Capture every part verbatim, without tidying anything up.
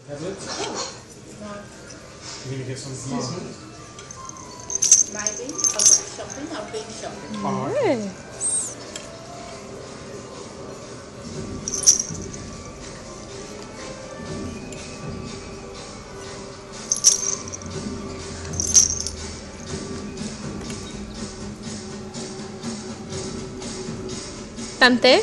Tablet? No. You're gonna get some tomorrow. Maybe if I go shopping, I'll be shopping. Oh, Yes. Dante?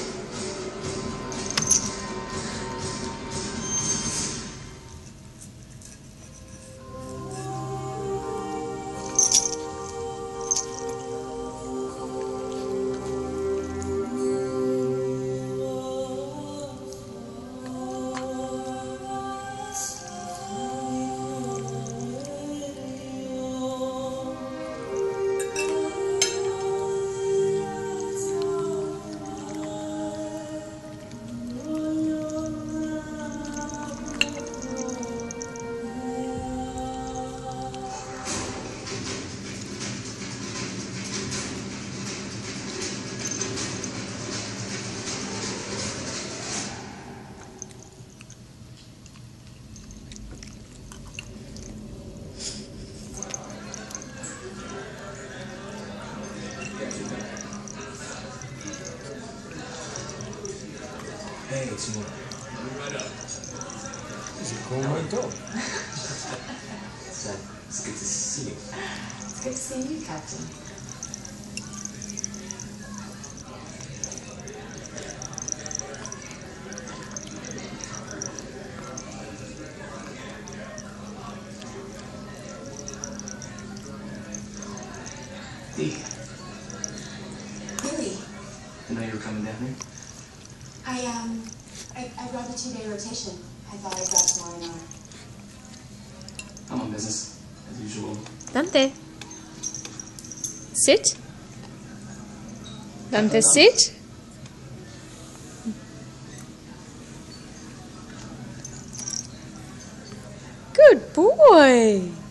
Hey, it's me. right up. He's a cool red dog. It's, uh, it's good to see you. It's good to see you, Captain. Dee, Billy, I know you were coming down here. I, um, I, I grabbed a two-day rotation. I thought I'd grab some more an hour. I'm on business, as usual. Dante. Sit. Dante, sit. Good boy.